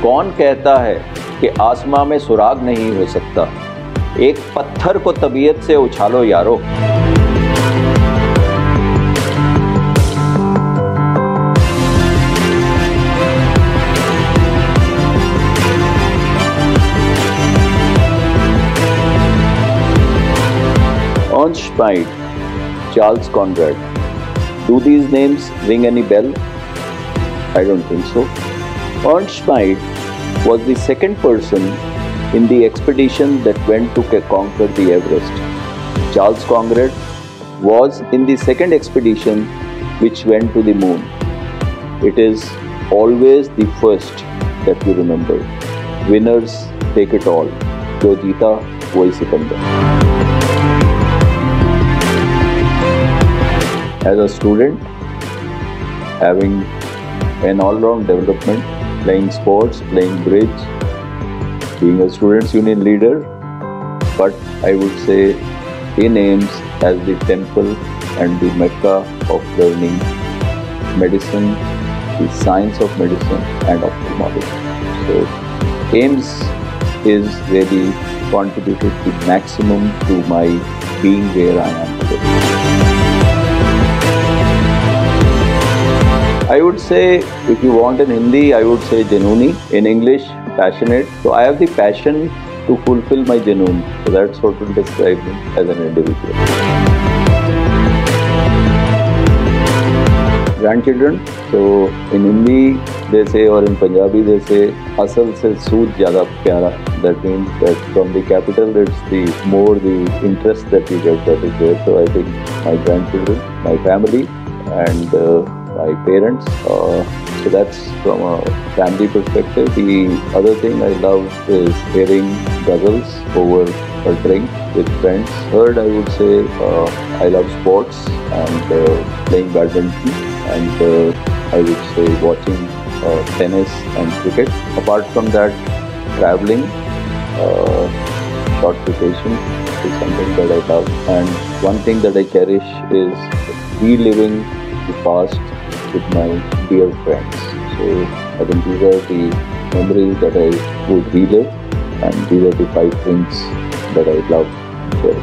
कौन कहता है कि आसमां में सुराग नहीं हो सकता? एक पत्थर को तबीयत से उछालो यारो। Ornstein, Charles Conrad. Do these names ring any bell? I don't think so. Ornstein was the second person in the expedition that went to conquer the Everest. Charles Conrad was in the second expedition which went to the moon. It is always the first that you remember. Winners take it all. जो जीता वही Sikandar. As a student, having an all-round development, playing sports, playing bridge, being a students' union leader, but I would say in AIIMS as the temple and the mecca of learning medicine, the science of medicine and ophthalmology. So AIIMS is really contributed the maximum to my being where I am today. I would say, if you want in Hindi, I would say Januni. In English, passionate. So I have the passion to fulfill my Janoon. So that's what will describe me as an individual. Grandchildren. So in Hindi they say, or in Punjabi they say, asal se sood zyada pyara. That means that from the capital it's the more the interest that you get that is there. So I think my grandchildren, my family and my parents. So that's from a family perspective. The other thing I love is hearing ghazals over a drink with friends. Third, I would say I love sports and playing badminton, and I would say watching tennis and cricket. Apart from that, traveling, short vacation is something that I love. And one thing that I cherish is reliving the past with my dear friends. So I think these are the memories that I would relive, and these are the 5 things that I love sharing.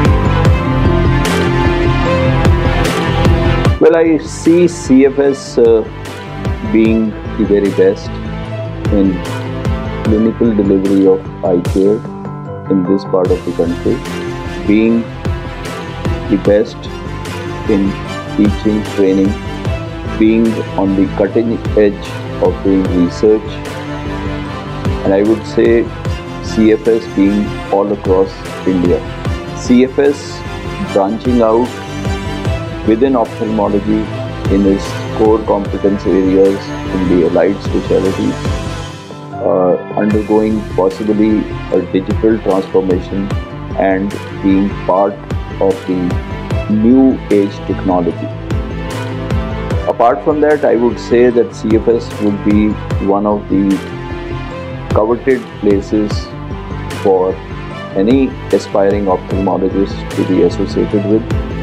Well, I see CFS being the very best in clinical delivery of eye care in this part of the country, being the best in teaching, training, being on the cutting edge of doing research, and I would say CFS being all across India. CFS branching out within ophthalmology in its core competence areas in the allied specialties, undergoing possibly a digital transformation and being part of the new age technology. Apart from that, I would say that CFS would be one of the coveted places for any aspiring ophthalmologist to be associated with.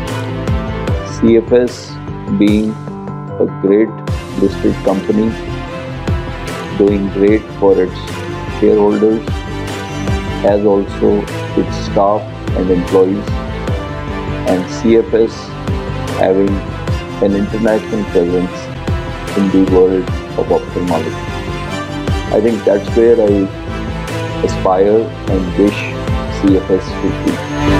CFS being a great listed company, doing great for its shareholders as also its staff and employees, and CFS having an international presence in the world of ophthalmology. I think that's where I aspire and wish CFS should be.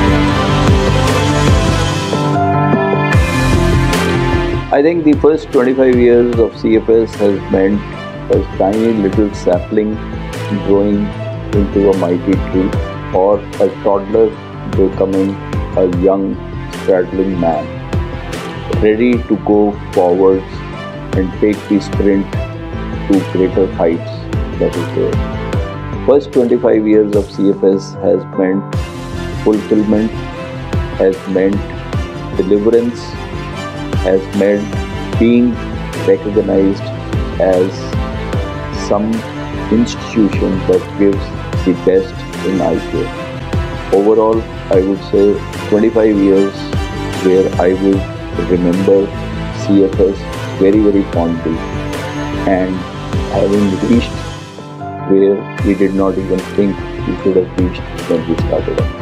I think the first 25 years of CFS has meant a tiny little sapling growing into a mighty tree, or a toddler becoming a young straddling man, ready to go forwards and take the sprint to greater heights that is there. First 25 years of CFS has meant fulfillment, has meant deliverance, has meant being recognized as some institution that gives the best in eye care. Overall, I would say 25 years where I would remember CFS very, very fondly, and having reached where we did not even think we could have reached when we started off.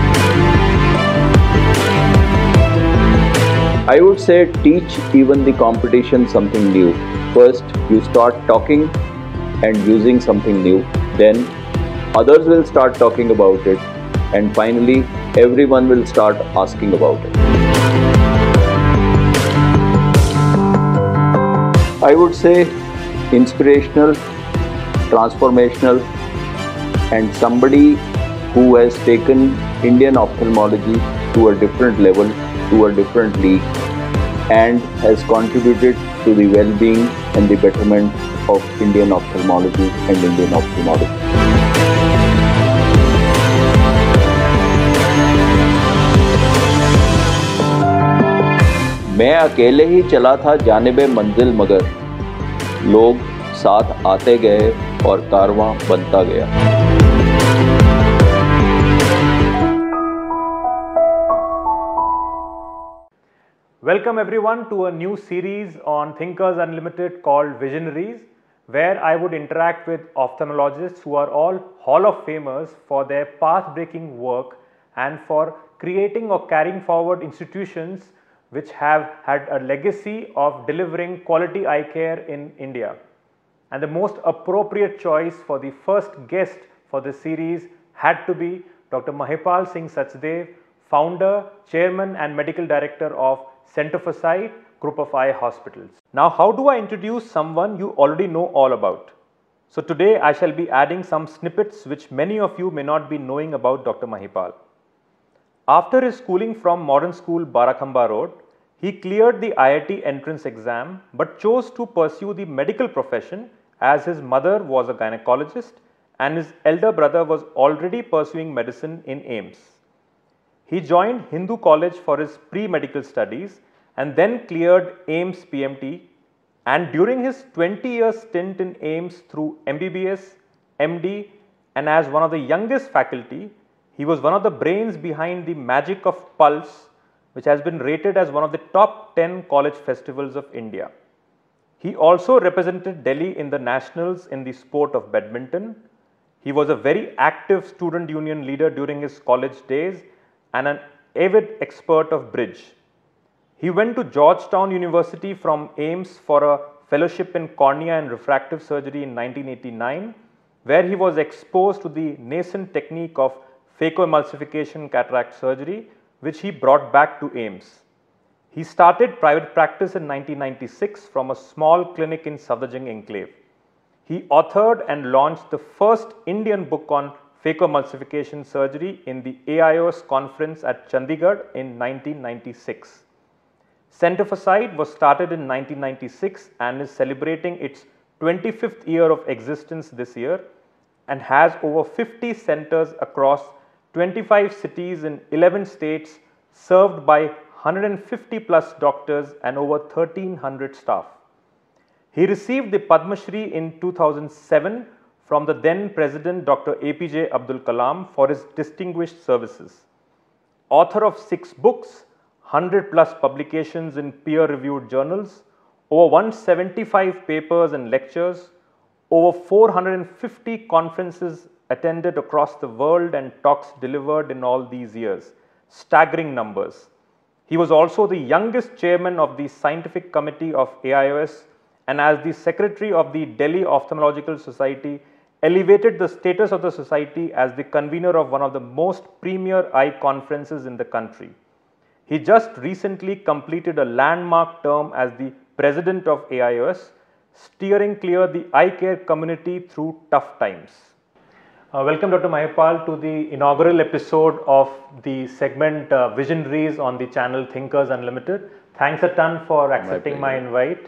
I would say teach even the competition something new. First, you start talking and using something new, then others will start talking about it, and finally everyone will start asking about it. I would say inspirational, transformational, and somebody who has taken Indian ophthalmology to a different level, to a different league, and has contributed to the well-being and the betterment of Indian ophthalmology and Indian ophthalmology. मैं अकेले ही चला था जानिबे मंजिल, मगर लोग साथ आते गए और कारवां बनता गया. Welcome everyone to a new series on Thinkers Unlimited called Visionaries, where I would interact with ophthalmologists who are all Hall of Famers for their path-breaking work and for creating or carrying forward institutions which have had a legacy of delivering quality eye care in India. And the most appropriate choice for the first guest for this series had to be Dr. Mahipal Singh Sachdev, founder, chairman and medical director of Centre for Sight Group of Eye Hospitals. Now, how do I introduce someone you already know all about? So today I shall be adding some snippets which many of you may not be knowing about Dr. Mahipal. After his schooling from Modern School Barakhamba Road, he cleared the IIT entrance exam but chose to pursue the medical profession as his mother was a gynecologist and his elder brother was already pursuing medicine in AIIMS. He joined Hindu College for his pre-medical studies and then cleared AIIMS PMT, and during his 20-year stint in AIIMS through MBBS, MD and as one of the youngest faculty, he was one of the brains behind the Magic of Pulse, which has been rated as one of the top 10 college festivals of India. He also represented Delhi in the nationals in the sport of badminton. He was a very active student union leader during his college days and an avid expert of bridge. He went to Georgetown University from AIIMS for a fellowship in cornea and refractive surgery in 1989, where he was exposed to the nascent technique of phacoemulsification cataract surgery, which he brought back to AIIMS. He started private practice in 1996 from a small clinic in Safdarjung Enclave. He authored and launched the first Indian book on phacoemulsification surgery in the AIOS conference at Chandigarh in 1996. Centre for Sight was started in 1996 and is celebrating its 25th year of existence this year and has over 50 centres across 25 cities in 11 states, served by 150 plus doctors and over 1300 staff. He received the Padma Shri in 2007 from the then President Dr. APJ Abdul Kalam for his distinguished services. Author of 6 books, 100 plus publications in peer-reviewed journals, over 175 papers and lectures, over 450 conferences attended across the world and talks delivered in all these years. Staggering numbers. He was also the youngest chairman of the scientific committee of AIOS and as the secretary of the Delhi Ophthalmological Society, elevated the status of the society as the convener of one of the most premier eye conferences in the country. He just recently completed a landmark term as the president of AIOS, steering clear the eye care community through tough times. Welcome Dr. Mahipal to the inaugural episode of the segment Visionaries on the channel Thinkers Unlimited. Thanks a ton for accepting my invite.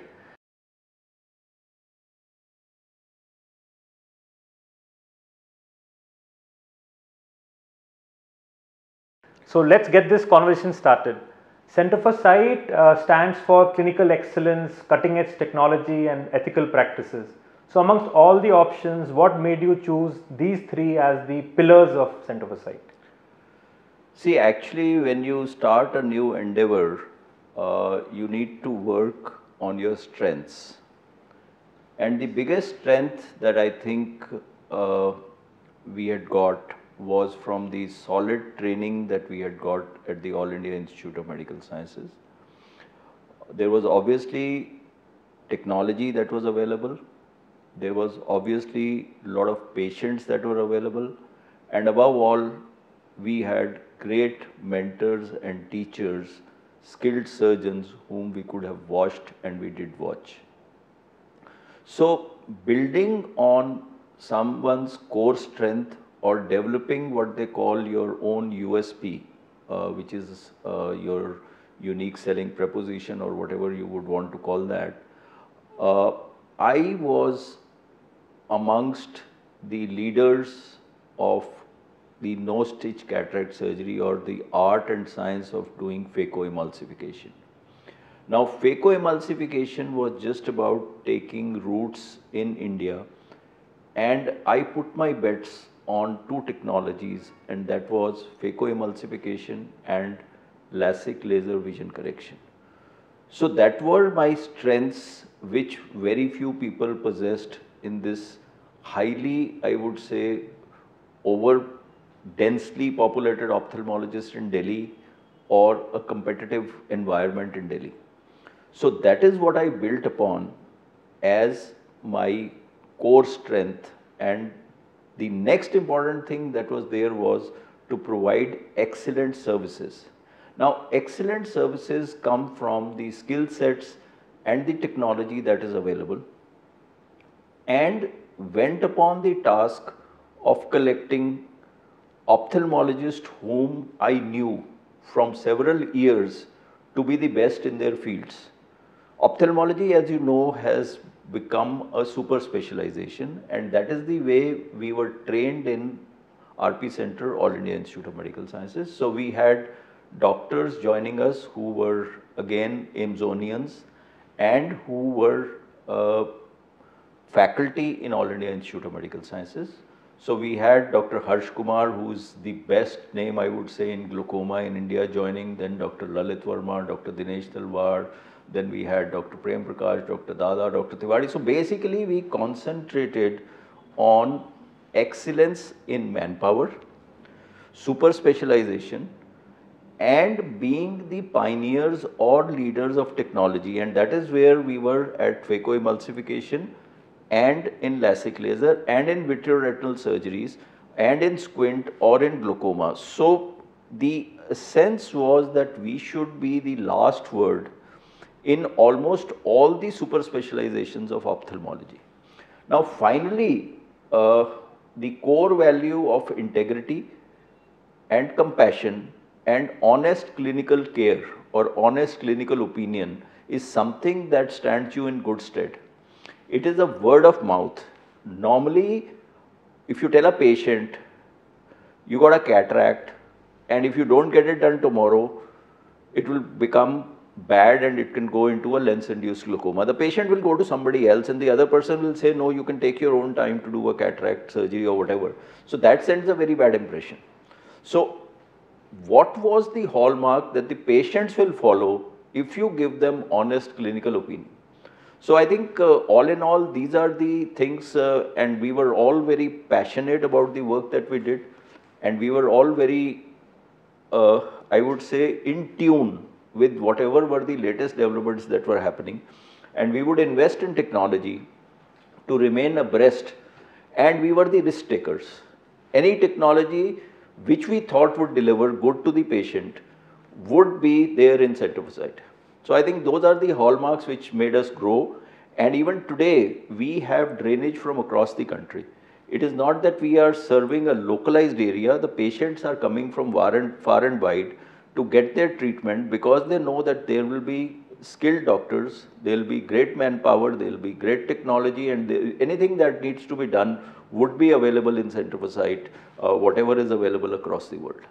So let's get this conversation started. Centre for Sight stands for clinical excellence, cutting edge technology and ethical practices. So amongst all the options, what made you choose these 3 as the pillars of Centre for Sight? See, actually when you start a new endeavor, you need to work on your strengths. And the biggest strength that I think uh, we had got was from the solid training that we had got at the All India Institute of Medical Sciences. There was obviously technology that was available. There was obviously a lot of patients that were available. And above all, we had great mentors and teachers, skilled surgeons whom we could have watched and we did watch. So, building on someone's core strength or developing what they call your own USP, which is your unique selling proposition or whatever you would want to call that, I was amongst the leaders of the no-stitch cataract surgery or the art and science of doing phacoemulsification. Now, phacoemulsification was just about taking roots in India, and I put my bets on two technologies, and that was phacoemulsification and LASIK laser vision correction. So that were my strengths, which very few people possessed in this highly, I would say, over densely populated ophthalmologist in Delhi or a competitive environment in Delhi. So that is what I built upon as my core strength, and the next important thing that was there was to provide excellent services. Now, excellent services come from the skill sets and the technology that is available, and went upon the task of collecting ophthalmologists whom I knew from several years to be the best in their fields. Ophthalmology, as you know, has become a super specialization, and that is the way we were trained in RP Center, All India Institute of Medical Sciences. So we had doctors joining us who were again Amazonians and who were faculty in All India Institute of Medical Sciences. So we had Dr. Harsh Kumar, who is the best name I would say in glaucoma in India, joining, then Dr. Lalit Verma, Dr. Dinesh Talwar, then we had Dr. Prem Prakash, Dr. Dada, Dr. Tiwari. So basically we concentrated on excellence in manpower, super specialization, and being the pioneers or leaders of technology, and that is where we were at phacoemulsification and in LASIK laser and in vitreoretinal surgeries and in squint or in glaucoma. So the sense was that we should be the last word in almost all the super specializations of ophthalmology. Now finally, the core value of integrity and compassion and honest clinical care or honest clinical opinion is something that stands you in good stead. It is a word of mouth. Normally, if you tell a patient, you got a cataract, and if you don't get it done tomorrow, it will become bad and it can go into a lens-induced glaucoma. The patient will go to somebody else and the other person will say, no, you can take your own time to do a cataract surgery or whatever. So that sends a very bad impression. So what was the hallmark that the patients will follow if you give them honest clinical opinion? So I think all in all, these are the things, and we were all very passionate about the work that we did, and we were all very, I would say, in tune with whatever were the latest developments that were happening, and we would invest in technology to remain abreast, and we were the risk takers. Any technology which we thought would deliver good to the patient would be there in Centrify. So I think those are the hallmarks which made us grow, and even today we have drainage from across the country. It is not that we are serving a localized area, the patients are coming from far and wide to get their treatment because they know that there will be skilled doctors, there will be great manpower, there will be great technology, and anything that needs to be done would be available in Centrify, whatever is available across the world.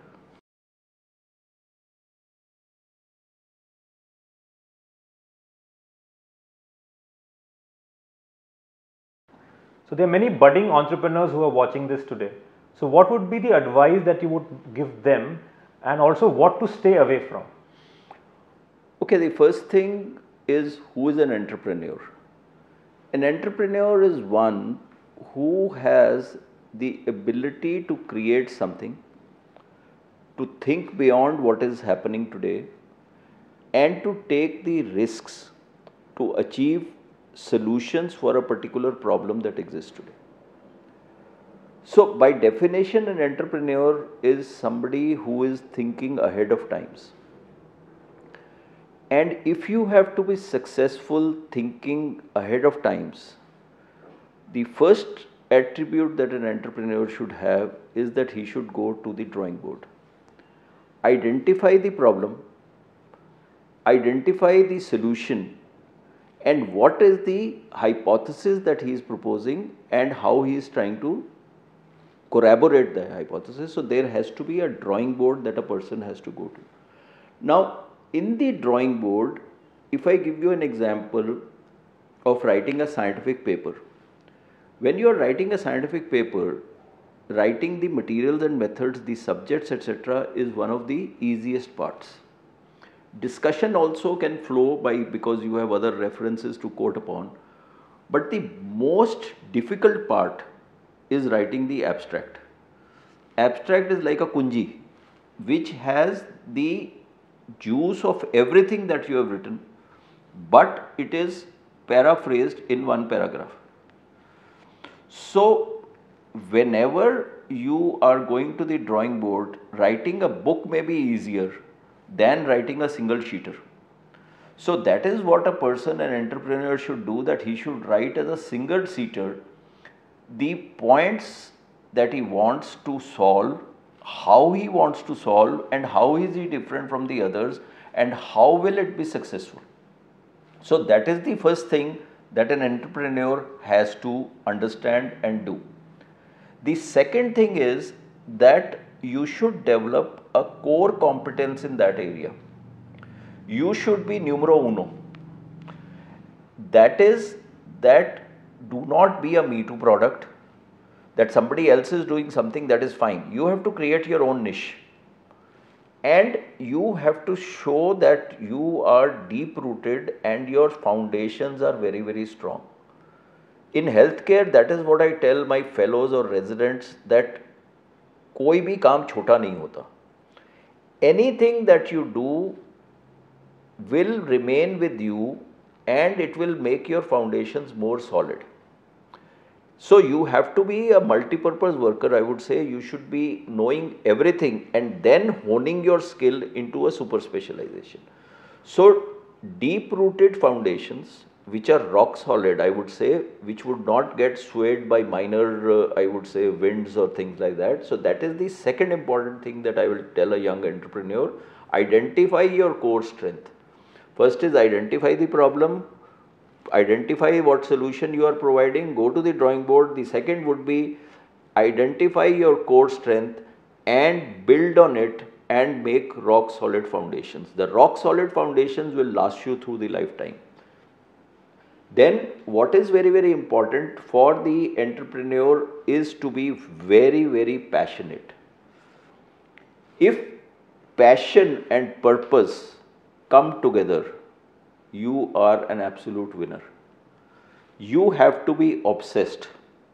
So there are many budding entrepreneurs who are watching this today. So what would be the advice that you would give them, and also what to stay away from? Okay, the first thing is, who is an entrepreneur? An entrepreneur is one who has the ability to create something, to think beyond what is happening today, and to take the risks to achieve solutions for a particular problem that exists today. So, by definition, an entrepreneur is somebody who is thinking ahead of times. And if you have to be successful thinking ahead of times, the first attribute that an entrepreneur should have is that he should go to the drawing board. Identify the problem, identify the solution, and what is the hypothesis that he is proposing and how he is trying to corroborate the hypothesis. So, there has to be a drawing board that a person has to go to. Now, in the drawing board, if I give you an example of writing a scientific paper, when you are writing a scientific paper, writing the materials and methods, the subjects, etc., is one of the easiest parts. Discussion also can flow because you have other references to quote upon, but the most difficult part is writing the abstract. Abstract is like a kunji, which has the juice of everything that you have written, but it is paraphrased in one paragraph. So, whenever you are going to the drawing board, writing a book may be easier than writing a single sheeter. So, that is what a person, an entrepreneur should do, that he should write as a single sheeter the points that he wants to solve, how he wants to solve, and how is he different from the others, and how will it be successful. So, that is the first thing that an entrepreneur has to understand and do. The second thing is that you should develop a core competence in that area. You should be numero uno. That is that do not be a Me Too product, that somebody else is doing something, that is fine. You have to create your own niche. And you have to show that you are deep rooted and your foundations are very, very strong. In healthcare, that is what I tell my fellows or residents, that कोई भी काम छोटा नहीं होता. Anything that you do will remain with you and it will make your foundations more solid. So, you have to be a multi-purpose worker, I would say. You should be knowing everything and then honing your skill into a super specialization. So, deep-rooted foundations, which are rock solid, I would say, which would not get swayed by minor, I would say, winds or things like that. So, that is the second important thing that I will tell a young entrepreneur. Identify your core strength. First is identify the problem, identify what solution you are providing, go to the drawing board. The second would be identify your core strength and build on it and make rock solid foundations. The rock solid foundations will last you through the lifetime. Then what is very, very important for the entrepreneur is to be very, very passionate. If passion and purpose come together, you are an absolute winner. You have to be obsessed.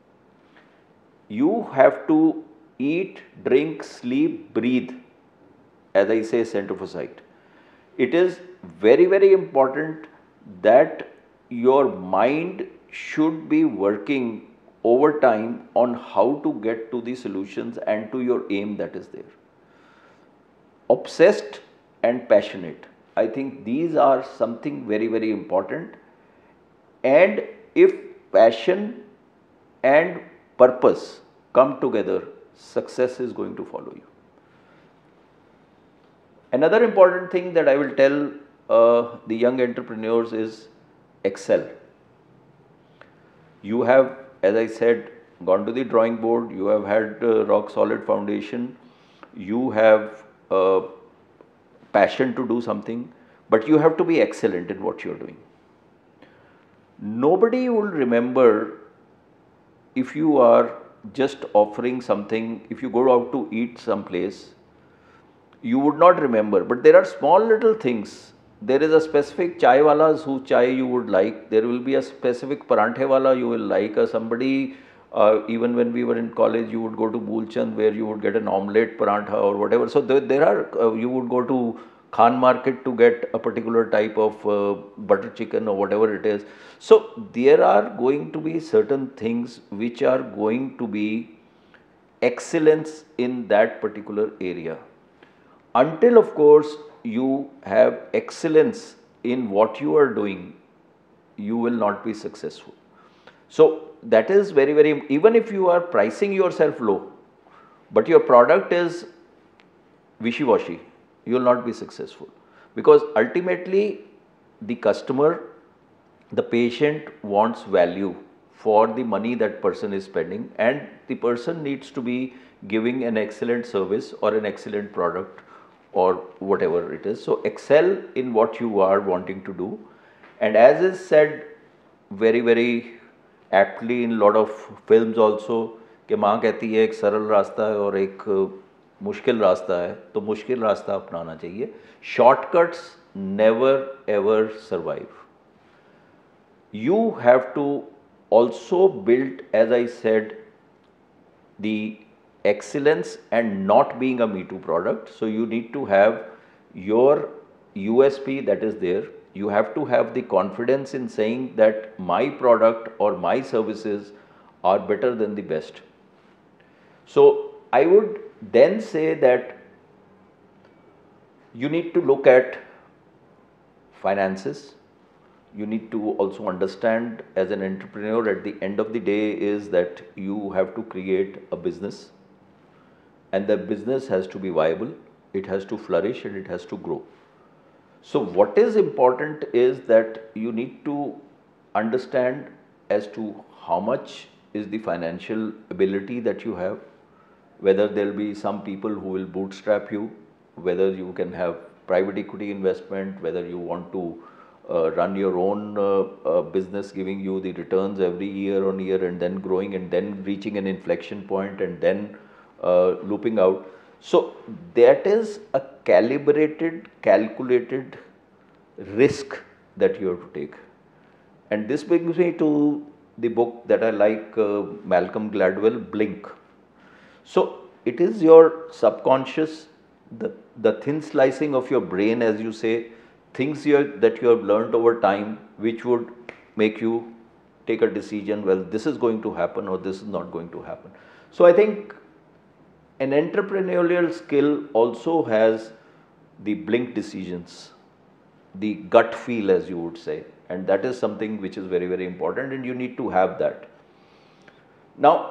You have to eat, drink, sleep, breathe, as I say, centrophosite. It is very, very important that your mind should be working over time on how to get to the solutions and to your aim that is there. Obsessed and passionate. I think these are something very, very important. And if passion and purpose come together, success is going to follow you. Another important thing that I will tell the young entrepreneurs is excel. You have, as I said, gone to the drawing board, you have had rock solid foundation, you have passion to do something, but you have to be excellent in what you are doing. Nobody will remember if you are just offering something. If you go out to eat someplace, you would not remember, but there are small little things. There is a specific chai wala whose chai you would like, there will be a specific paranthe wala you will like, or somebody Even when we were in college, you would go to Bulchand where you would get an omelette parantha or whatever. So there are, you would go to Khan Market to get a particular type of butter chicken or whatever it is. So there are going to be certain things which are going to be excellence in that particular area. Until of course you have excellence in what you are doing, you will not be successful. So that is very, very, even if you are pricing yourself low, but your product is wishy-washy, you will not be successful. Because ultimately the customer, the patient wants value for the money that person is spending, and the person needs to be giving an excellent service or an excellent product or whatever it is. So excel in what you are wanting to do. And as is said very, very aptly in lot of films also, कि माँ कहती है एक सरल रास्ता है और एक मुश्किल रास्ता है, तो मुश्किल रास्ता अपनाना चाहिए. Shortcuts never ever survive. You have to also build, as I said, the excellence and not being a Me Too product. So you need to have your USP that is there. You have to have the confidence in saying that my product or my services are better than the best. So I would then say that you need to look at finances. You need to also understand as an entrepreneur at the end of the day is that you have to create a business, and the business has to be viable, it has to flourish, and it has to grow. So what is important is that you need to understand as to how much is the financial ability that you have, whether there will be some people who will bootstrap you, whether you can have private equity investment, whether you want to run your own business giving you the returns every year on year and then growing and then reaching an inflection point and then looping out. So that is a calibrated, calculated risk that you have to take. And this brings me to the book that I like, Malcolm Gladwell, Blink. So it is your subconscious, the thin slicing of your brain, as you say, things that you have learned over time, which would make you take a decision, well, this is going to happen or this is not going to happen. So I think an entrepreneurial skill also has the blink decisions, the gut feel, as you would say, and that is something which is very, very important, and you need to have that. Now,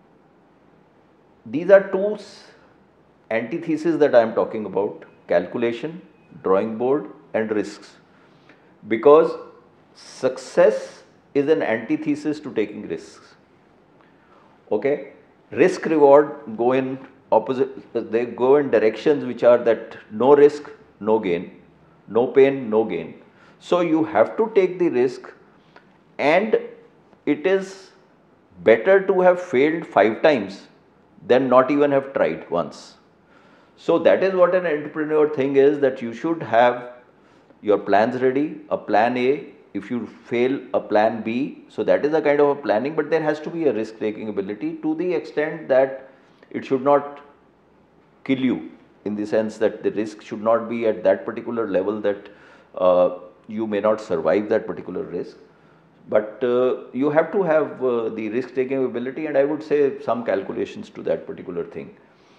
these are two antitheses that I am talking about: calculation, drawing board, and risks. Because success is an antithesis to taking risks. Okay, risk reward go in opposite, they go in directions which are that no risk, no gain, no pain, no gain. So you have to take the risk, and it is better to have failed 5 times than not even have tried once. So that is what an entrepreneur thing is, that you should have your plans ready, a plan A, if you fail, a plan B. So that is a kind of a planning, but there has to be a risk taking ability to the extent that it should not kill you, in the sense that the risk should not be at that particular level that you may not survive that particular risk. But you have to have the risk taking ability, and I would say some calculations to that particular thing.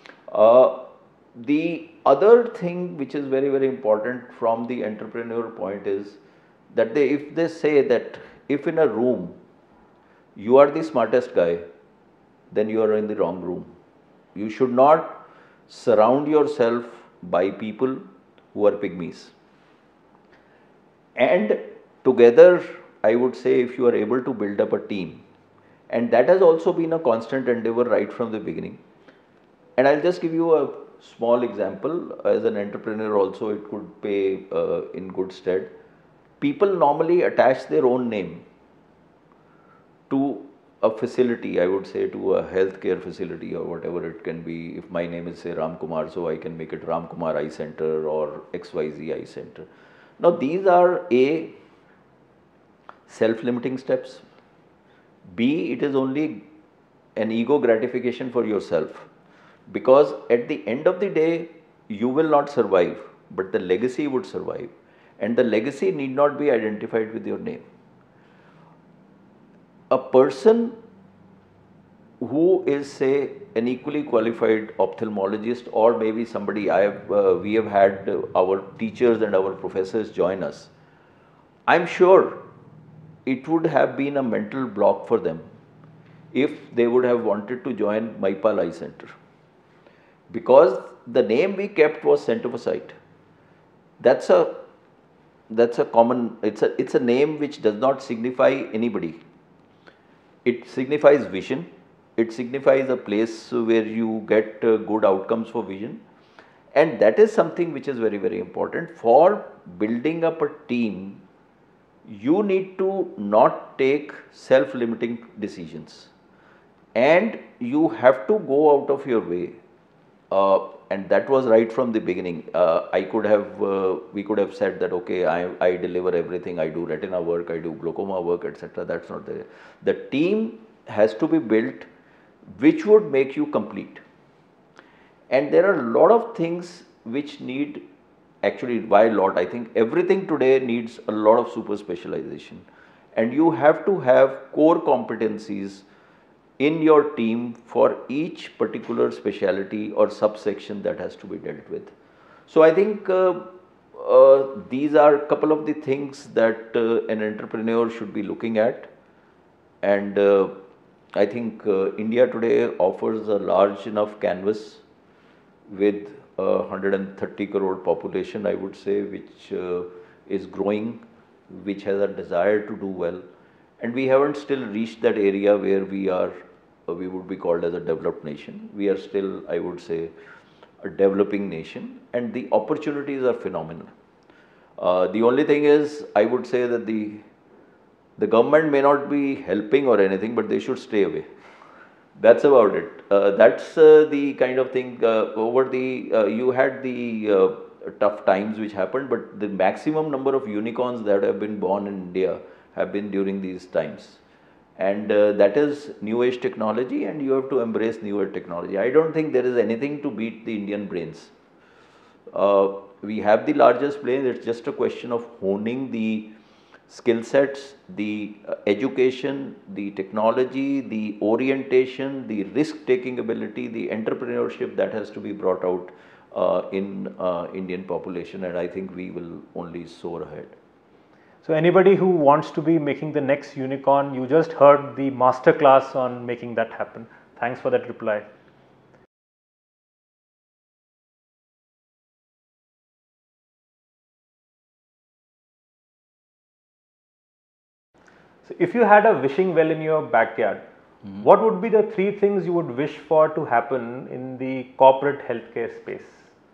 The other thing which is very, very important from the entrepreneur point is that if they say that if in a room you are the smartest guy, then you are in the wrong room. You should not surround yourself by people who are pygmies. And together, I would say, if you are able to build up a team, and that has also been a constant endeavor right from the beginning. And I'll just give you a small example. As an entrepreneur also, it could pay in good stead. People normally attach their own name to a facility, I would say to a healthcare facility or whatever it can be. If my name is, say, Ram Kumar, so I can make it Ram Kumar Eye Center or XYZ Eye Center. Now these are A, self-limiting steps. B, it is only an ego gratification for yourself, because at the end of the day you will not survive, but the legacy would survive, and the legacy need not be identified with your name. A person who is, say, an equally qualified ophthalmologist, or maybe somebody we have had our teachers and our professors join us, I'm sure it would have been a mental block for them if they would have wanted to join Maipal Eye Center, because the name we kept was Center for Sight. That's a common, it's a name which does not signify anybody. It signifies vision. It signifies a place where you get good outcomes for vision, and that is something which is very, very important for building up a team. You need to not take self-limiting decisions, and you have to go out of your way. And that was right from the beginning. We could have said that, okay, I deliver everything, I do retina work, I do glaucoma work, etc. That's not the team has to be built which would make you complete. And there are a lot of things which need, actually, why lot? I think everything today needs a lot of super specialization, and you have to have core competencies in your team for each particular specialty or subsection that has to be dealt with. So I think these are a couple of the things that an entrepreneur should be looking at, and I think India today offers a large enough canvas with 130 crore population, I would say, which is growing, which has a desire to do well, and we haven't still reached that area where we would be called as a developed nation. We are still, I would say, a developing nation, and the opportunities are phenomenal. The only thing is, I would say that the government may not be helping or anything, but they should stay away. That's about it. That's the kind of thing. You had the tough times which happened, but the maximum number of unicorns that have been born in India have been during these times. And that is new age technology, and you have to embrace newer technology. I don't think there is anything to beat the Indian brains. We have the largest brain, it's just a question of honing the skill sets, the education, the technology, the orientation, the risk taking ability, the entrepreneurship that has to be brought out in Indian population, and I think we will only soar ahead. So anybody who wants to be making the next unicorn, you just heard the master class on making that happen. Thanks for that reply. So if you had a wishing well in your backyard, what would be the 3 things you would wish for to happen in the corporate healthcare space?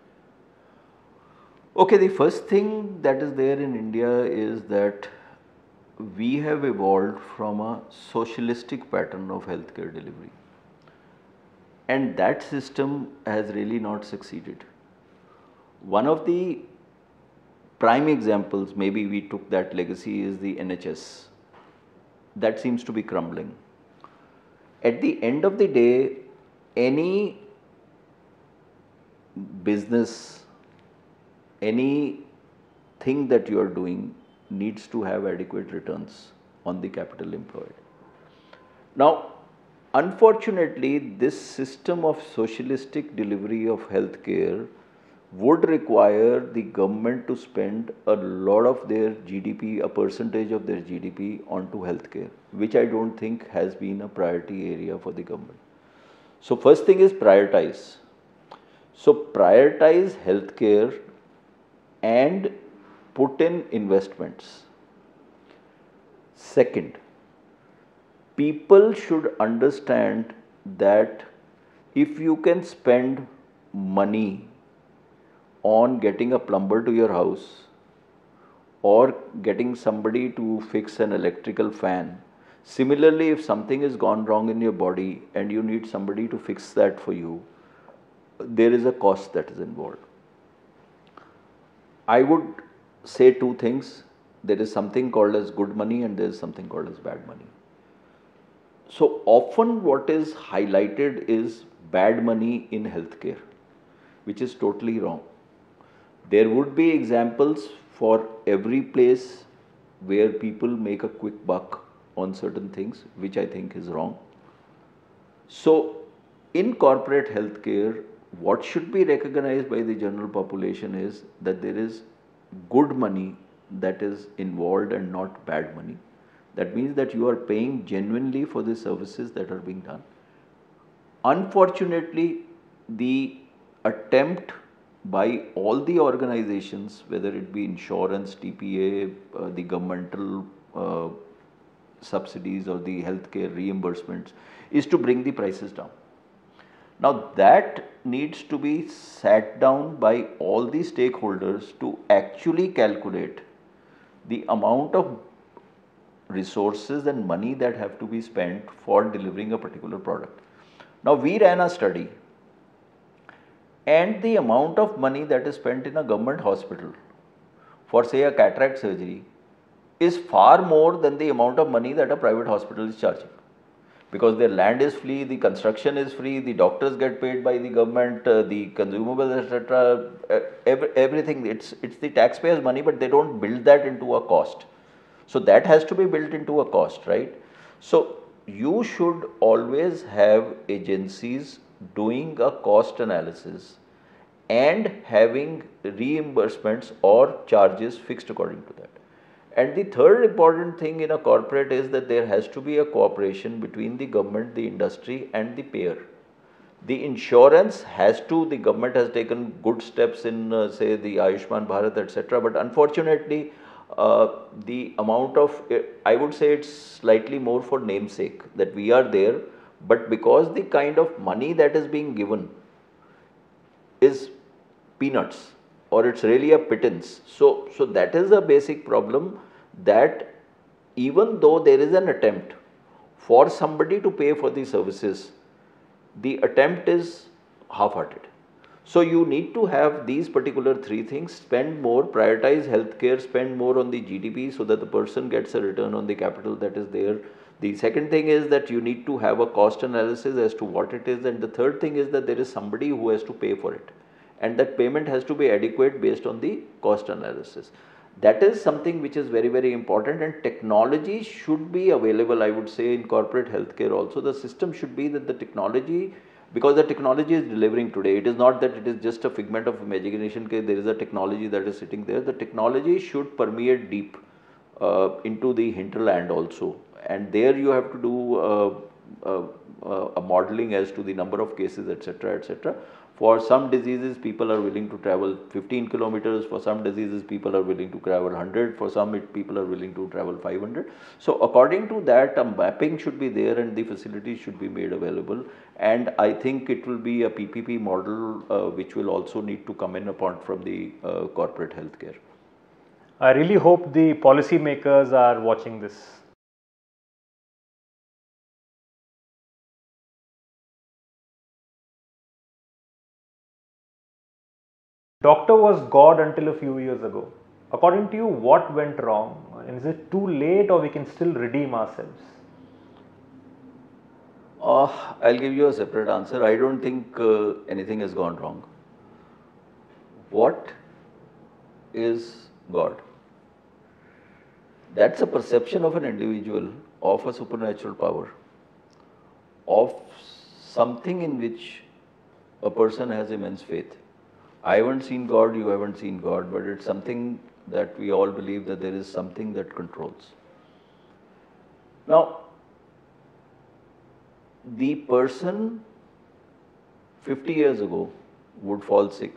Okay, the first thing that is there in India is that we have evolved from a socialistic pattern of healthcare delivery, and that system has really not succeeded. One of the prime examples, maybe we took that legacy, is the NHS. That seems to be crumbling. At the end of the day, any business, anything that you are doing needs to have adequate returns on the capital employed. Now, unfortunately, this system of socialistic delivery of healthcare would require the government to spend a lot of their GDP, a percentage of their GDP onto healthcare, which I don't think has been a priority area for the government. So first thing is prioritize. So prioritize healthcare and put in investments. Second, people should understand that if you can spend money on getting a plumber to your house or getting somebody to fix an electrical fan, similarly, if something has gone wrong in your body and you need somebody to fix that for you, there is a cost that is involved. I would say 2 things. There is something called as good money and there is something called as bad money. So often what is highlighted is bad money in healthcare, which is totally wrong. There would be examples for every place where people make a quick buck on certain things, which I think is wrong. So, in corporate healthcare, what should be recognized by the general population is that there is good money that is involved and not bad money. That means that you are paying genuinely for the services that are being done. Unfortunately, the attempt by all the organizations, whether it be insurance, TPA, the governmental subsidies or the healthcare reimbursements, is to bring the prices down. Now that needs to be sat down by all the stakeholders to actually calculate the amount of resources and money that have to be spent for delivering a particular product. Now we ran a study, and the amount of money that is spent in a government hospital for say a cataract surgery is far more than the amount of money that a private hospital is charging. Because their land is free, the construction is free, the doctors get paid by the government, the consumables, etc. Everything, it's the taxpayers' money, but they don't build that into a cost. So that has to be built into a cost, right? So you should always have agencies doing a cost analysis and having reimbursements or charges fixed according to that. And the third important thing in a corporate is that there has to be a cooperation between the government, the industry and the payer. The insurance has to, the government has taken good steps in say the Ayushman Bharat, etc. But unfortunately, the amount of, I would say it's slightly more for namesake that we are there, but because the kind of money that is being given is peanuts or it's really a pittance. So that is a basic problem, that even though there is an attempt for somebody to pay for the services, the attempt is half-hearted. So you need to have these particular three things: spend more, prioritize healthcare, spend more on the GDP so that the person gets a return on the capital that is there. The second thing is that you need to have a cost analysis as to what it is, and the third thing is that there is somebody who has to pay for it, and that payment has to be adequate based on the cost analysis. That is something which is very, very important, and technology should be available, I would say, in corporate healthcare also. The system should be that the technology, because the technology is delivering today, it is not that it is just a figment of imagination, there is a technology that is sitting there. The technology should permeate deep into the hinterland also, and there you have to do a modeling as to the number of cases, etc., etc. For some diseases, people are willing to travel 15 kilometers. For some diseases, people are willing to travel 100. For some, people are willing to travel 500. So according to that, a mapping should be there and the facilities should be made available. And I think it will be a PPP model which will also need to come in upon from the corporate healthcare. I really hope the policymakers are watching this. Doctor was God until a few years ago. According to you, what went wrong? And is it too late, or we can still redeem ourselves? I'll give you a separate answer. I don't think anything has gone wrong. What is God? That's a perception of an individual of a supernatural power, of something in which a person has immense faith. I haven't seen God, you haven't seen God, but it's something that we all believe that there is something that controls. Now, the person 50 years ago would fall sick.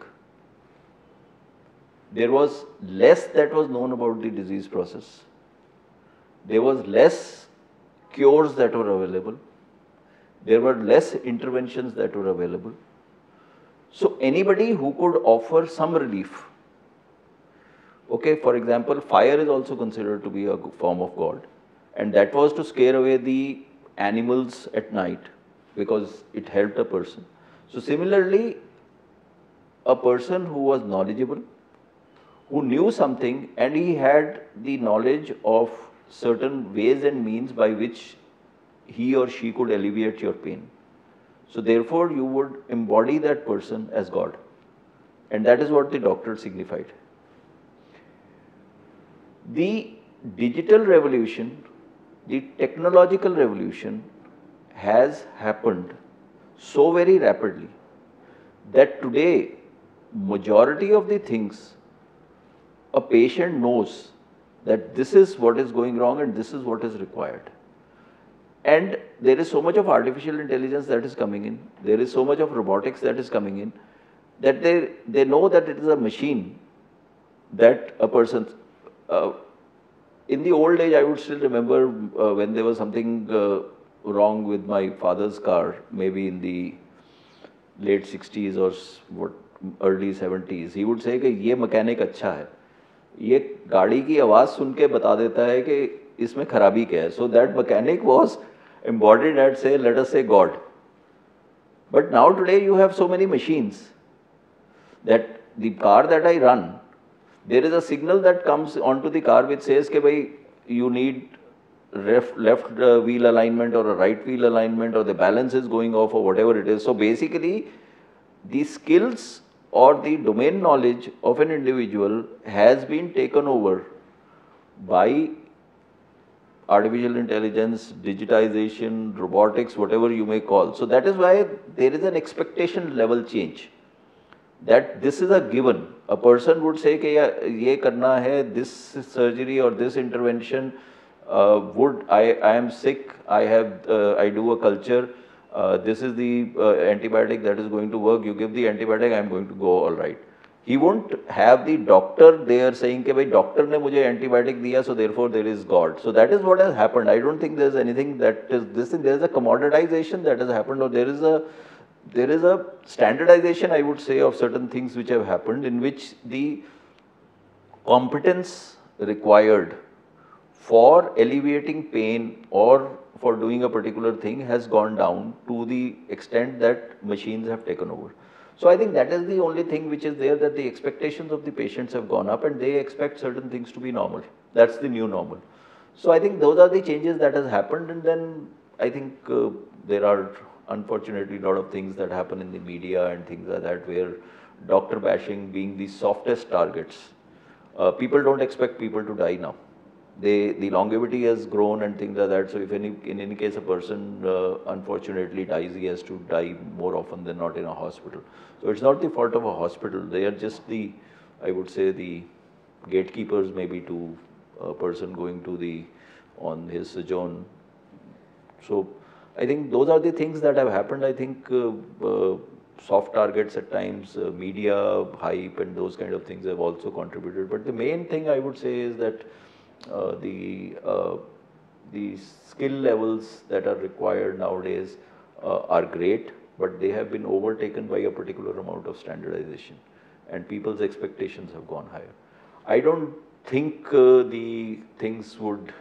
There was less that was known about the disease process. There was less cures that were available. There were less interventions that were available. So anybody who could offer some relief, okay, for example, fire is also considered to be a form of God, and that was to scare away the animals at night because it helped a person. So similarly, a person who was knowledgeable, who knew something, and he had the knowledge of certain ways and means by which he or she could alleviate your pain. So therefore, you would embody that person as God. And that is what the doctor signified. The digital revolution, the technological revolution has happened so very rapidly that today, majority of the things, a patient knows that this is what is going wrong and this is what is required. And there is so much of artificial intelligence that is coming in, there is so much of robotics that is coming in, that they know that it is a machine that a person, in the old age I would still remember when there was something wrong with my father's car, maybe in the late 60s or what, early 70s, he would say कि ये mechanic अच्छा है, ये गाड़ी की आवाज़ सुन के बता देता है कि इसमें खराबी क्या है. So that mechanic was embodied at, say, let us say God. But now today you have so many machines that the car that I run, there is a signal that comes onto the car which says कि भाई you need left wheel alignment or a right wheel alignment, or the balance is going off, or whatever it is. So basically, the skills or the domain knowledge of an individual has been taken over by artificial intelligence, digitization, robotics, whatever you may call. So that is why there is an expectation level change, that this is a given. A person would say कि ये करना है, this surgery or this intervention, I am sick, I do a culture, this is the antibiotic that is going to work, you give the antibiotic, I am going to go all right. He won't have the doctor there saying कि भाई doctor ने मुझे antibiotic दिया, so therefore there is God. So that is what has happened. I don't think there is anything that is this thing. There is a commoditization that has happened, or there is a standardization, I would say, of certain things which have happened, in which the competence required for alleviating pain or for doing a particular thing has gone down to the extent that machines have taken over. So I think that is the only thing which is there, that the expectations of the patients have gone up and they expect certain things to be normal. That's the new normal. So I think those are the changes that has happened. And then I think there are unfortunately a lot of things that happen in the media and things like that, where doctor bashing being the softest targets. People don't expect people to die now. The longevity has grown and things like that. So if in any case a person unfortunately dies, he has to die more often than not in a hospital. So it's not the fault of a hospital. They are just the, I would say, the gatekeepers maybe to a person going to on his sojourn. So I think those are the things that have happened. I think soft targets at times, media hype and those kind of things have also contributed. But the main thing I would say is that the skill levels that are required nowadays are great, but they have been overtaken by a particular amount of standardization, and people's expectations have gone higher. I don't think the things would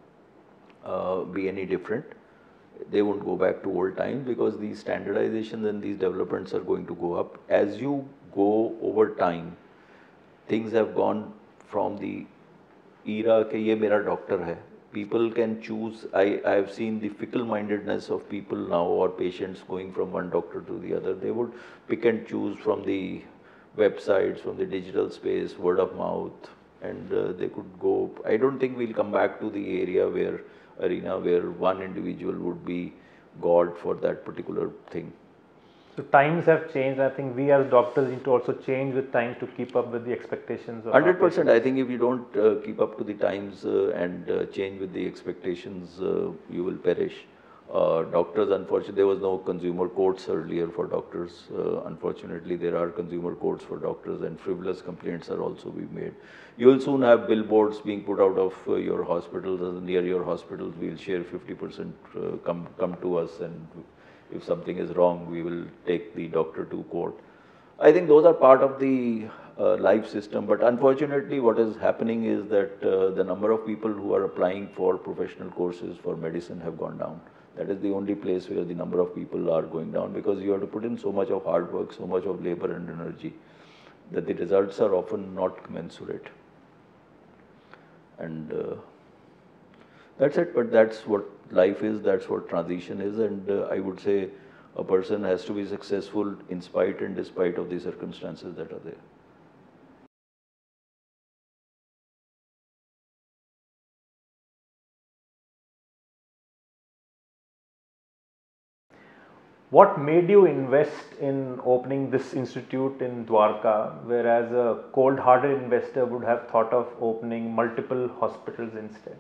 be any different. They won't go back to old times, because these standardizations and these developments are going to go up. As you go over time, things have gone from the era कि ये मेरा doctor है. People can choose. I have seen the fickle-mindedness of people now, or patients going from one doctor to the other. They would pick and choose from the websites, from the digital space, word of mouth, and they could go. I don't think we'll come back to the arena where one individual would be God for that particular thing. So times have changed. I think we as doctors need to also change with times to keep up with the expectations of 100%. I think if you don't keep up to the times and change with the expectations, you will perish. Doctors, unfortunately, there was no consumer courts earlier for doctors. Unfortunately, there are consumer courts for doctors, and frivolous complaints are also being made. You will soon have billboards being put out of your hospitals, near your hospitals. We'll share 50%, come to us, and if something is wrong, we will take the doctor to court. I think those are part of the life system, but unfortunately what is happening is that the number of people who are applying for professional courses for medicine have gone down. That is the only place where the number of people are going down, because you have to put in so much of hard work, so much of labor and energy, that the results are often not commensurate. And that's it, but that's what life is, that's what transition is, and I would say a person has to be successful in spite and despite of the circumstances that are there. What made you invest in opening this institute in Dwarka, whereas a cold-hearted investor would have thought of opening multiple hospitals instead?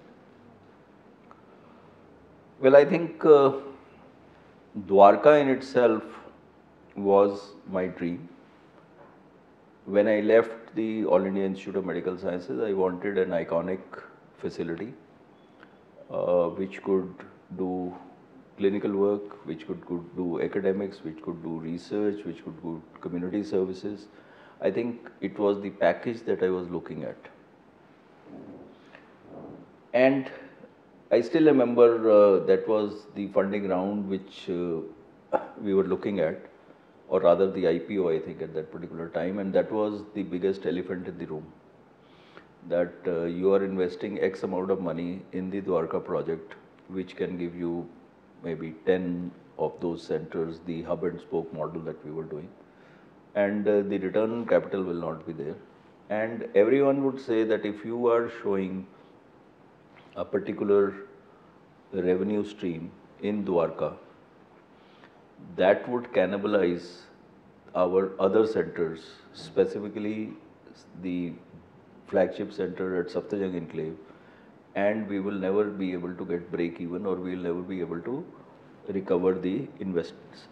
Well, I think Dwarka in itself was my dream. When I left the All India Institute of Medical Sciences, I wanted an iconic facility which could do clinical work, which could do academics, which could do research, which could do community services. I think it was the package that I was looking at. And I still remember that was the funding round which we were looking at, or rather the IPO, I think, at that particular time, and that was the biggest elephant in the room. That you are investing X amount of money in the Dwarka project, which can give you maybe 10 of those centers, the hub and spoke model that we were doing, and the return on capital will not be there. And everyone would say that if you are showing a particular revenue stream in Dwarka, that would cannibalize our other centers, specifically the flagship center at Safdarjung Enclave, and we will never be able to get break even, or we will never be able to recover the investments.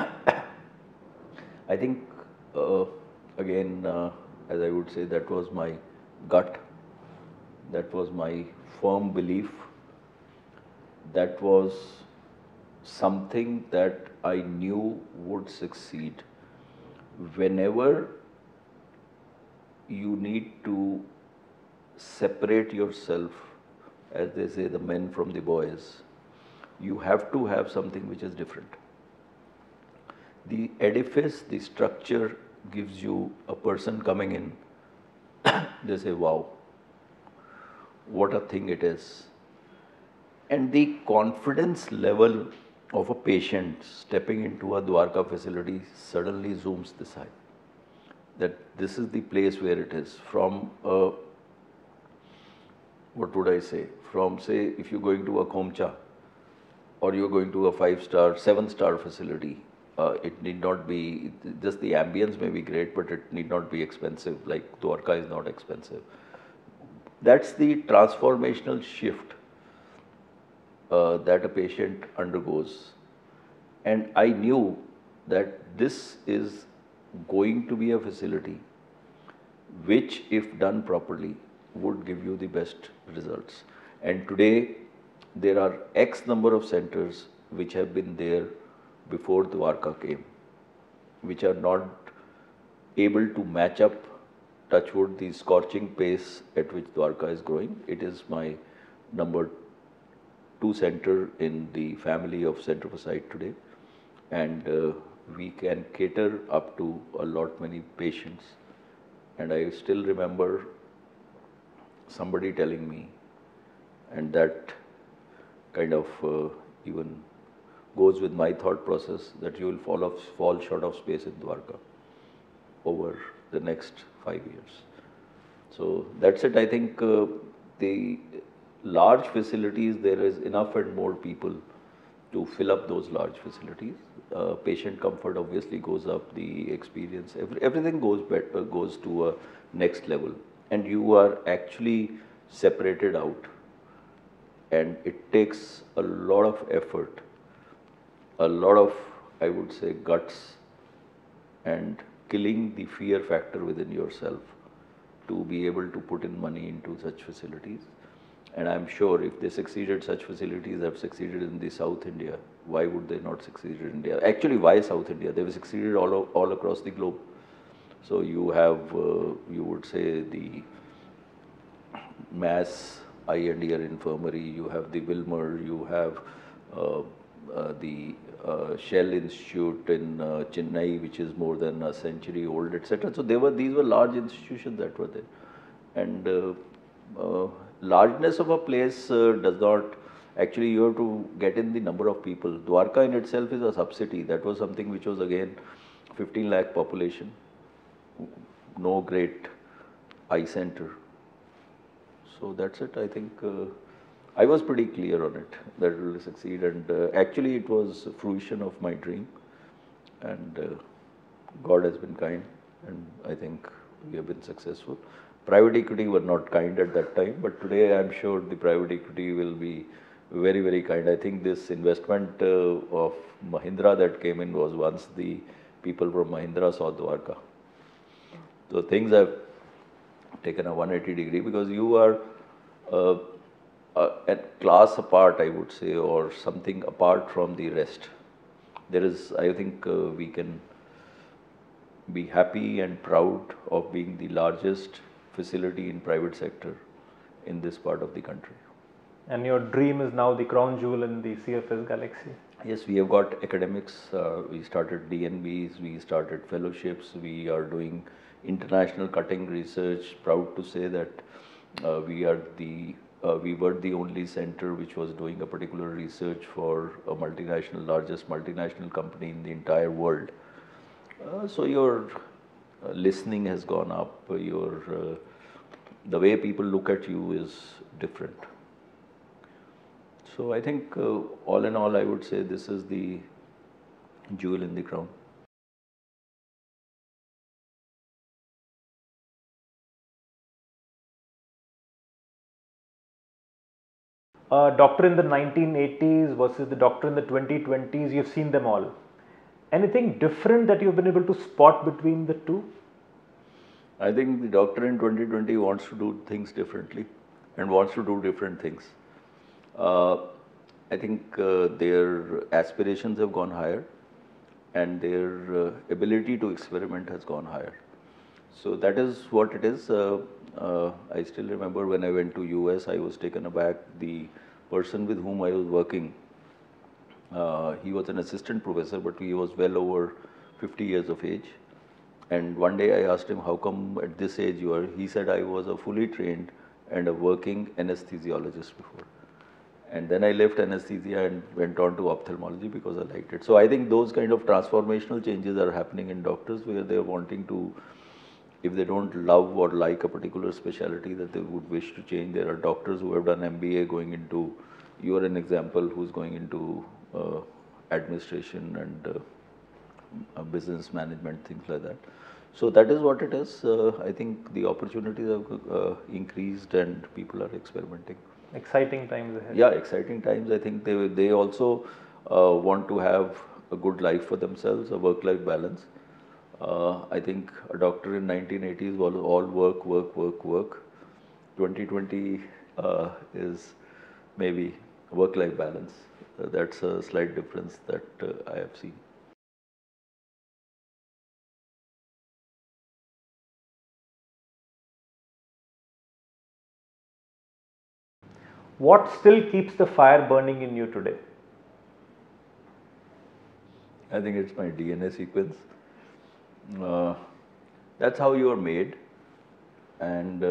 I think again, as I would say, that was my gut, that was my firm belief, that was something that I knew would succeed. Whenever you need to separate yourself, as they say, the men from the boys, you have to have something which is different. The edifice, the structure gives you a person coming in, they say, wow, what a thing it is. And the confidence level of a patient stepping into a Dwarka facility suddenly zooms this high. That this is the place where it is. From what would I say? From, say, if you're going to a Khomcha, or you're going to a 5-star, 7-star facility, it need not be, just the ambience may be great, but it need not be expensive, like Dwarka is not expensive. That's the transformational shift that a patient undergoes. And I knew that this is going to be a facility which, if done properly, would give you the best results. And today, there are X number of centers which have been there before Dwarka came, which are not able to match up, touch wood, the scorching pace at which Dwarka is growing. It is my number 2 center in the family of Center for Sight today, and we can cater up to a lot many patients. And I still remember somebody telling me, and that kind of even goes with my thought process, that you will fall short of space in Dwarka over the next 5 years. So that's it. I think the large facilities, there is enough and more people to fill up those large facilities. Patient comfort obviously goes up, the experience, everything goes better, goes to a next level, and you are actually separated out. And it takes a lot of effort, a lot of, I would say, guts, and killing the fear factor within yourself to be able to put in money into such facilities. And I'm sure if they succeeded, such facilities have succeeded in the South India, why would they not succeed in India? Actually, why South India? They've succeeded all across the globe. So you have, you would say, the Mass Eye and Ear Infirmary, you have the Wilmer, you have the Shell Institute in Chennai, which is more than a century old, etc. So these were large institutions that were there. And largeness of a place does not Actually, you have to get in the number of people. Dwarka in itself is a sub-city. That was something which was again 15 lakh population, no great eye center. So that's it. I think I was pretty clear on it that it will succeed, and actually it was fruition of my dream, and God has been kind, and I think we have been successful. Private equity were not kind at that time, but today I am sure the private equity will be very, very kind. I think this investment of Mahindra that came in was once the people from Mahindra saw Dwarka. So things have taken a 180 degree because you are uh, a class apart, I would say, or something apart from the rest. There is, I think, we can be happy and proud of being the largest facility in private sector in this part of the country. And your dream is now the crown jewel in the CFS galaxy. Yes, we have got academics. We started DNBs, we started fellowships, we are doing international cutting research. Proud to say that we were the only center which was doing a particular research for a multinational, largest multinational company in the entire world. So your listening has gone up. The way people look at you is different. So I think all in all, I would say this is the jewel in the crown. A doctor in the 1980s versus the doctor in the 2020s, you've seen them all. Anything different that you've been able to spot between the two? I think the doctor in 2020 wants to do things differently and wants to do different things. Uh, I think their aspirations have gone higher and their ability to experiment has gone higher. So that is what it is. I still remember when I went to US, I was taken aback. The person with whom I was working, he was an assistant professor, but he was well over 50 years of age. And one day I asked him, how come at this age you are? He said, I was a fully trained and a working anesthesiologist before. And then I left anesthesia and went on to ophthalmology because I liked it. So I think those kind of transformational changes are happening in doctors where they're wanting to, if they don't love or like a particular specialty, that they would wish to change. There are doctors who have done MBA going into, you are an example, who's going into administration and business management, things like that. So that is what it is. I think the opportunities have increased and people are experimenting. Exciting times ahead. Yeah, exciting times. I think they also want to have a good life for themselves, a work-life balance. I think a doctor in 1980s was all work, work, work, work. 2020 is maybe work-life balance. That's a slight difference that I have seen. What still keeps the fire burning in you today? I think it's my DNA sequence. Uh, that's how you are made, and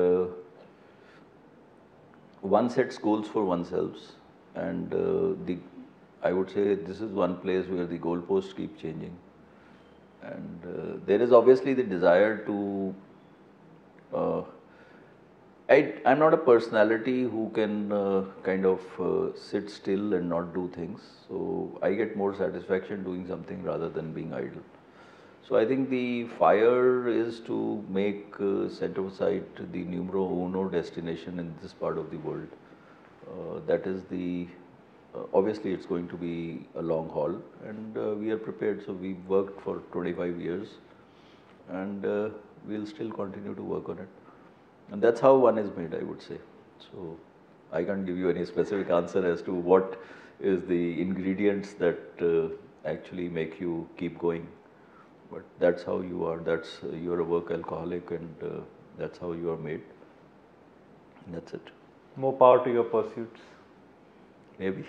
one sets goals for oneself, and the I would say this is one place where the goalposts keep changing, and there is obviously the desire to. Uh, I'm not a personality who can kind of sit still and not do things. So I get more satisfaction doing something rather than being idle. So I think the fire is to make Centrosite the numero uno destination in this part of the world. That is the obviously it's going to be a long haul, and we are prepared. So we worked for 25 years, and we'll still continue to work on it. And that's how one is made, I would say. So I can't give you any specific answer as to what is the ingredients that actually make you keep going. But that's how you are. That's you're a work alcoholic, and that's how you are made. That's it. More power to your pursuits. Maybe.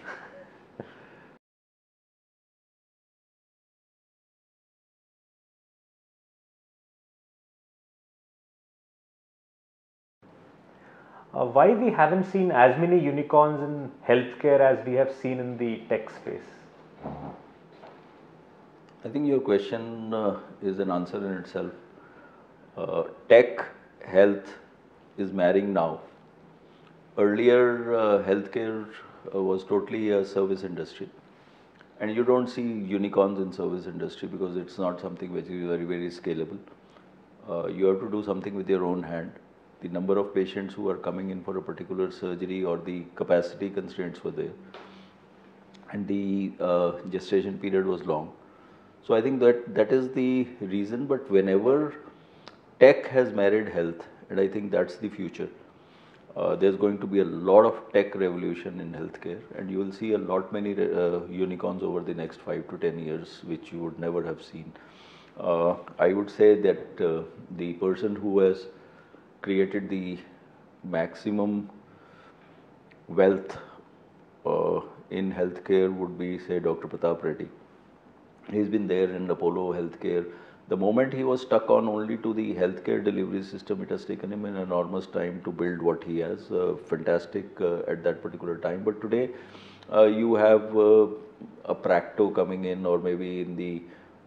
Why we haven't seen as many unicorns in healthcare as we have seen in the tech space? I think your question is an answer in itself. Tech health is marrying now. Earlier, healthcare was totally a service industry, and you don't see unicorns in service industry because it's not something which is very scalable. You have to do something with your own hand. The number of patients who are coming in for a particular surgery or the capacity constraints were there, and the gestation period was long. So I think that is the reason. But whenever tech has married health, and I think that's the future. There's going to be a lot of tech revolution in healthcare, and you will see a lot many unicorns over the next 5 to 10 years, which you would never have seen. I would say that the person who has created the maximum wealth in healthcare would be, say, Dr. Pratap Reddy. He's been there in Apollo Healthcare. The moment he was stuck on only to the healthcare delivery system, it has taken him an enormous time to build what he has. Fantastic at that particular time. But today, you have a Practo coming in, or maybe in the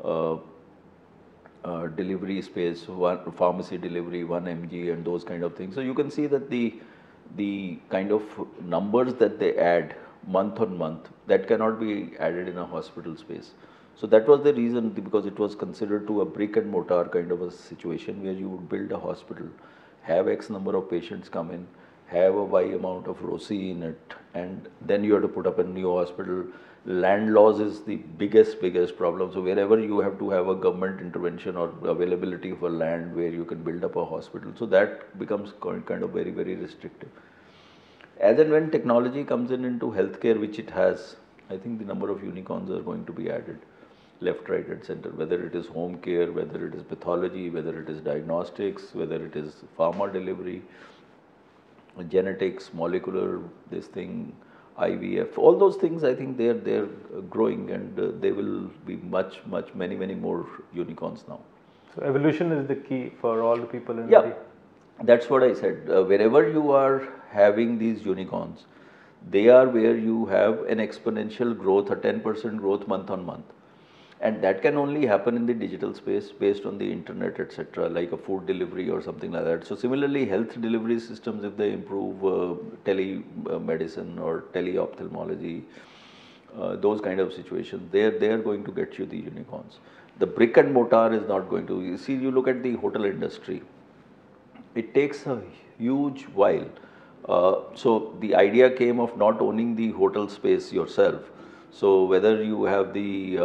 delivery space, one pharmacy delivery, 1 mg, and those kind of things. So you can see that the kind of numbers that they add month on month, that cannot be added in a hospital space. So that was the reason, because it was considered to a brick and mortar kind of a situation where you would build a hospital, have X number of patients come in, have a Y amount of ROCE in it, and then you have to put up a new hospital. Land laws is the biggest problem. So wherever you have to have a government intervention or availability of a land where you can build up a hospital, so that becomes kind of very restrictive. As and when technology comes in into healthcare, which it has, I think the number of unicorns are going to be added left, right, and center, whether it is home care, whether it is pathology, whether it is diagnostics, whether it is pharma delivery, genetics, molecular, this thing, IVF, all those things. I think they're growing, and they will be many more unicorns now. So evolution is the key for all the people in the... That's what I said. Wherever you are having these unicorns, they are where you have an exponential growth, a 10% growth month on month. And that can only happen in the digital space based on the internet, etc., like a food delivery or something like that. So similarly, health delivery systems, if they improve telemedicine or teleophthalmology, those kind of situations, they are going to get you the unicorns. The brick and mortar is not going to. You see, you look at the hotel industry, it takes a huge while. So the idea came of not owning the hotel space yourself. So whether you have the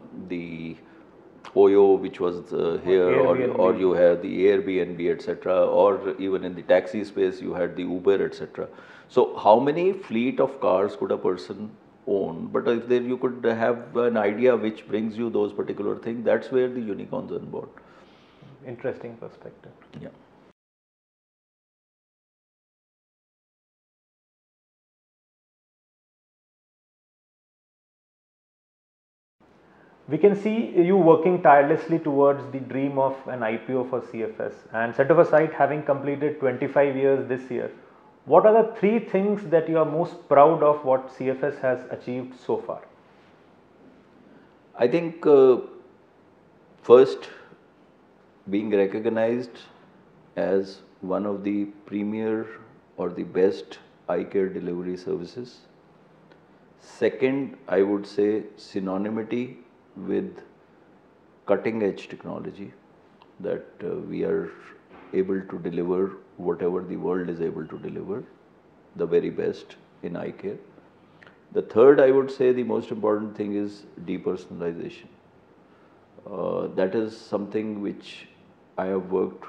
OYO, which was here, or you have the Airbnb, etc., or even in the taxi space you had the Uber, etc. So how many fleet of cars could a person own? But if there you could have an idea which brings you those particular things, that's where the unicorns are on board. Interesting perspective. Yeah. We can see you working tirelessly towards the dream of an IPO for CFS, and Center4Sight having completed 25 years this year. What are the 3 things that you are most proud of what CFS has achieved so far? I think first, being recognized as one of the premier or the best eye care delivery services. Second, I would say synonymity with cutting edge technology, that we are able to deliver whatever the world is able to deliver, the very best in eye care. The third, I would say, the most important thing is depersonalization. That is something which I have worked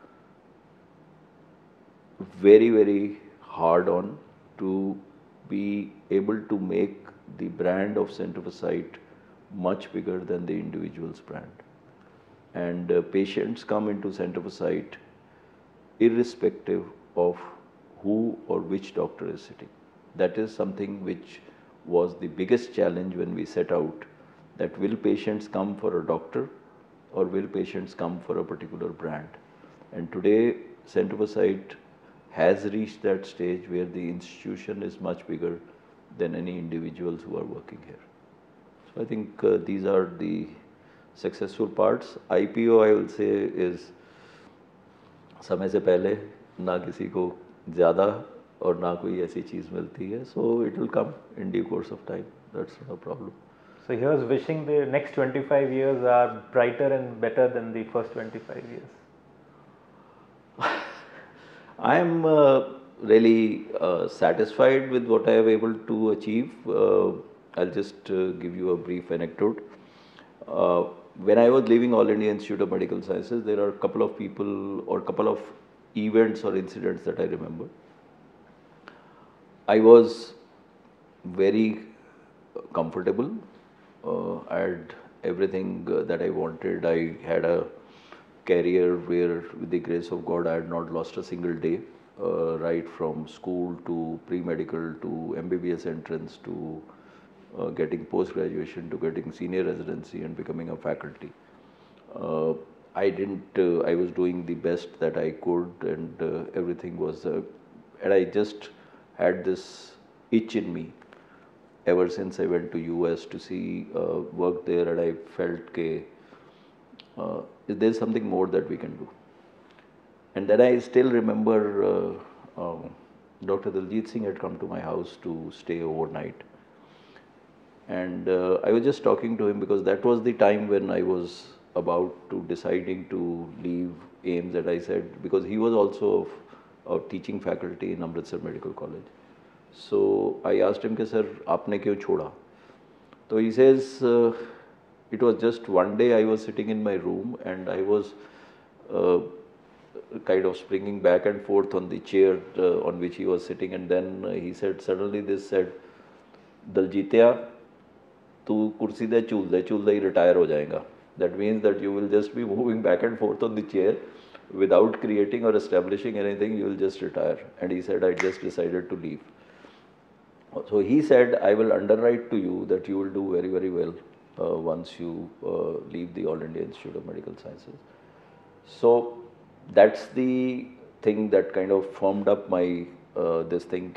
very hard on, to be able to make the brand of Center4Sight much bigger than the individual's brand. And patients come into Center4Sight irrespective of who or which doctor is sitting. That is something which was the biggest challenge when we set out, that will patients come for a doctor or will patients come for a particular brand? And today Center4Sight has reached that stage where the institution is much bigger than any individuals who are working here. So I think these are the successful parts. IPO I will say is समय से पहले ना किसी को ज़्यादा और ना कोई ऐसी चीज़ मिलती है. So it will come in due course of time. That's not a problem. So here's wishing the next 25 years are brighter and better than the first 25 years. I am really satisfied with what I have able to achieve. I'll just give you a brief anecdote. When I was leaving All India Institute of Medical Sciences, there are a couple of people or couple of events or incidents that I remember. I was very comfortable. I had everything that I wanted. I had a career where, with the grace of God, I had not lost a single day, right from school to pre-medical to MBBS entrance to getting post-graduation to getting senior residency and becoming a faculty. I was doing the best that I could, and everything was, and I just had this itch in me ever since I went to US to see work there, and I felt that there's something more that we can do. And then I still remember Dr. Daljit Singh had come to my house to stay overnight. And I was just talking to him because that was the time when I was about to deciding to leave AIIMS, and I said, because he was also a teaching faculty in Amritsar Medical College. So I asked him, sir, aapne kyun choda? So he says, it was just one day I was sitting in my room and I was kind of springing back and forth on the chair on which he was sitting, and then he said, suddenly this said, Daljitya, तू कुर्सी दे चूल दे ही retire हो जाएगा. That means that you will just be moving back and forth on the chair without creating or establishing anything. You will just retire. And he said, I just decided to leave. So he said, I will underwrite to you that you will do very, very well once you leave the All India Institute of Medical Sciences. So that's the thing that kind of formed up my this thing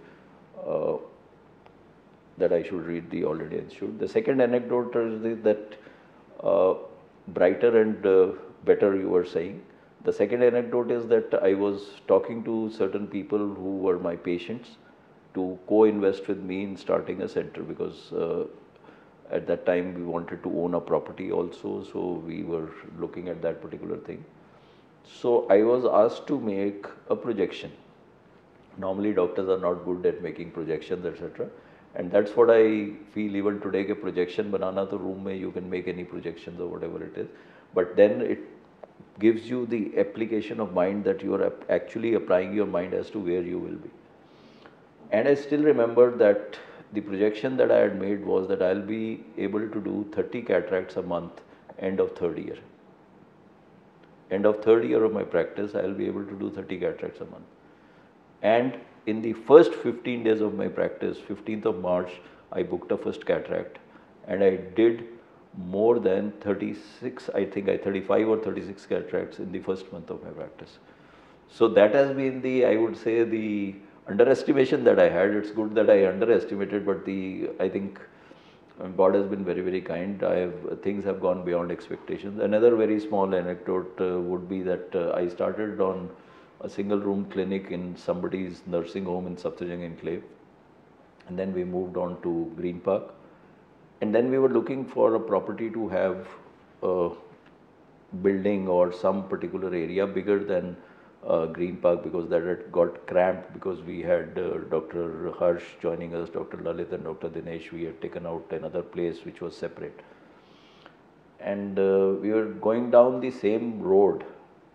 that I should read the All India Institute. The second anecdote is that brighter and better you were saying. The second anecdote is that I was talking to certain people who were my patients to co-invest with me in starting a center, because at that time we wanted to own a property also, so we were looking at that particular thing. So I was asked to make a projection. Normally doctors are not good at making projections, etc. And that's what I feel even today, ke projection banana to room mein you can make any projections or whatever it is. But then it gives you the application of mind that you are actually applying your mind as to where you will be. And I still remember that the projection that I had made was that I'll be able to do 30 cataracts a month end of third year. End of third year of my practice, I'll be able to do 30 cataracts a month. And in the first 15 days of my practice, 15th of March, I booked a first cataract, and I did more than 36, I think 35 or 36 cataracts in the first month of my practice. So that has been the, I would say, the underestimation that I had. It's good that I underestimated, but I think God has been very, very kind. Things have gone beyond expectations. Another very small anecdote would be that I started on a single room clinic in somebody's nursing home in Safdarjung Enclave, and then we moved on to Green Park, and then we were looking for a property to have a building or some particular area bigger than Green Park, because that had got cramped, because we had Dr. Harsh joining us, Dr. Lalit and Dr. Dinesh. We had taken out another place which was separate, and we were going down the same road,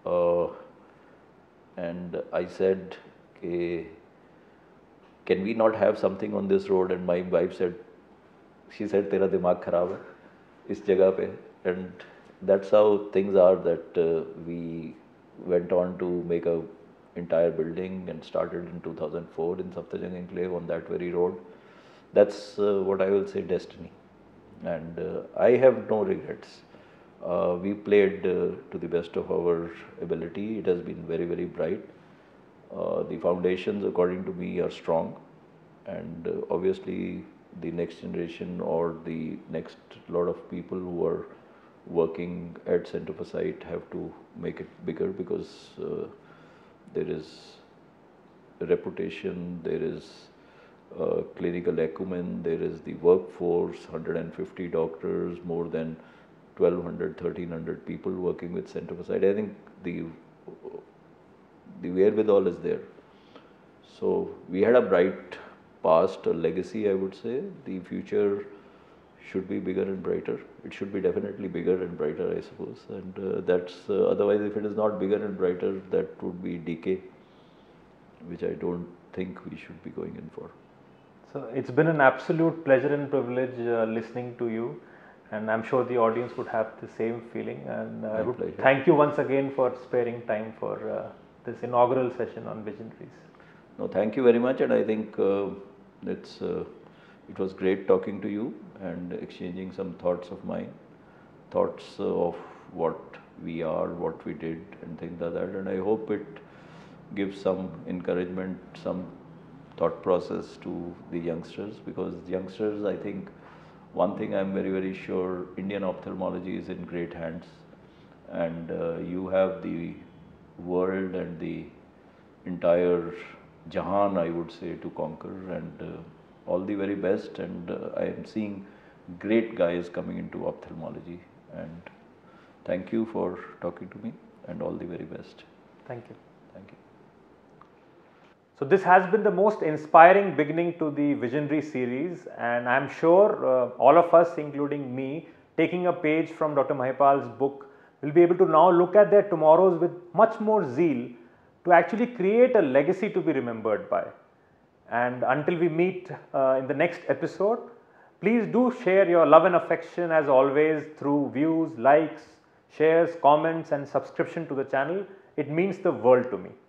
and I said, can we not have something on this road? And my wife said, tera dimag kharab hai is jagah pe. And that's how things are, that we went on to make a entire building and started in 2004 in Safdarjung Enclave on that very road. That's what I will say, destiny. And I have no regrets. We played to the best of our ability. It has been very, very bright. The foundations, according to me, are strong, and obviously the next generation or the next lot of people who are working at Center for Sight have to make it bigger, because there is reputation, there is clinical acumen, there is the workforce, 150 doctors, more than 1200, 1300 people working with Center for Sight. I think the wherewithal is there. So we had a bright past, a legacy, I would say. The future should be bigger and brighter. It should be definitely bigger and brighter, I suppose. And that's otherwise, if it is not bigger and brighter, that would be decay, which I don't think we should be going in for. So it's been an absolute pleasure and privilege listening to you, and I'm sure the audience would have the same feeling. And I would pleasure. Thank you once again for sparing time for this inaugural session on Visionaries. No, thank you very much, and I think it was great talking to you and exchanging some thoughts of mine, thoughts of what we are, what we did, and things like that. And I hope it gives some encouragement, some thought process to the youngsters, because youngsters, I think, one thing I'm very, very sure, Indian ophthalmology is in great hands, and you have the world and the entire Jahan, I would say, to conquer, and all the very best. And I am seeing great guys coming into ophthalmology, and thank you for talking to me, and all the very best. Thank you. Thank you. So this has been the most inspiring beginning to the Visionary series, and I am sure all of us, including me, taking a page from Dr. Mahipal's book, will be able to now look at their tomorrows with much more zeal to actually create a legacy to be remembered by. And until we meet in the next episode, please do share your love and affection as always through views, likes, shares, comments and subscription to the channel. It means the world to me.